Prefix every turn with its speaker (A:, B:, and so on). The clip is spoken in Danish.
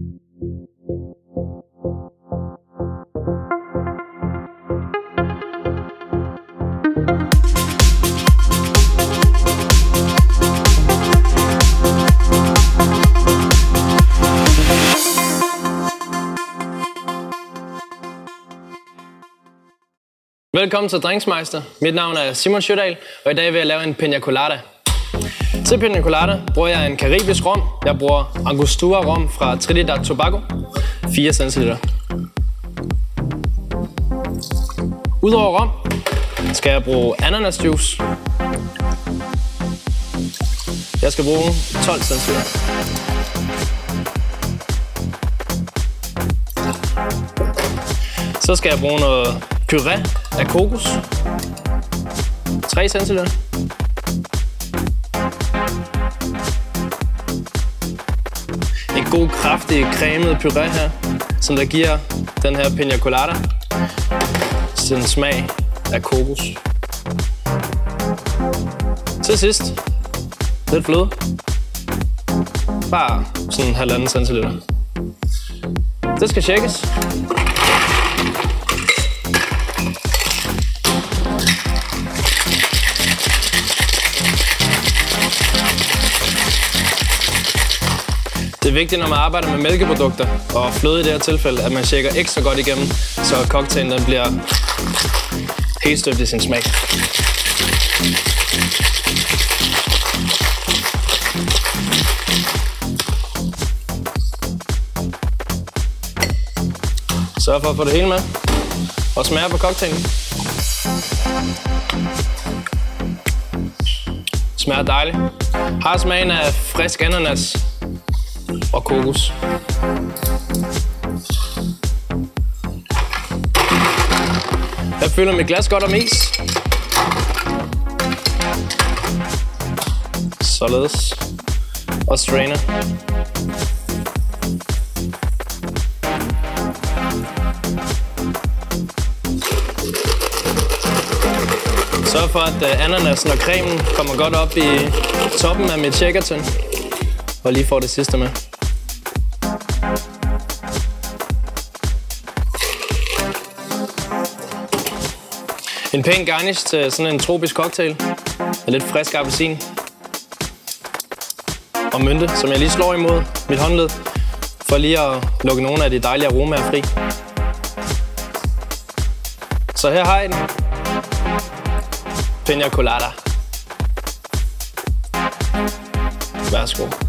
A: Velkommen til Drinksmeister. Mit navn er Simon Sjødal, og i dag vil jeg lave en piña colada. Til piña colada bruger jeg en karibisk rom. Jeg bruger Angostura rom fra Trinidad Tobago, 4 cl. Udover rom skal jeg bruge ananasjuice. Jeg skal bruge 12 cl. Så skal jeg bruge noget puré af kokos, 3 cl. En god, kraftig, cremet puré her, som der giver den her piña colada sin smag af kokos. Til sidst, lidt fløde. Bare sådan 1,5 cl. Det skal tjekkes. Det er vigtigt, når man arbejder med mælkeprodukter og fløde i det her tilfælde, at man tjekker ekstra godt igennem, så cocktailen den bliver helt støbt i sin smag. Sørg for at få det hele med og smage på cocktailen. Smager dejligt. Har smagen af frisk ananas og kokos. Jeg fylder mit glas godt om is. Således. Og strainer. Sørg for, at ananasen og cremen kommer godt op i toppen af mit shakertøn. Og lige får det sidste med. En pæn garnish til sådan en tropisk cocktail med lidt frisk appelsin og mynte, som jeg lige slår imod mit håndled, for lige at lukke nogle af de dejlige aromaer fri. Så her har I den. Piña colada. Værsgo.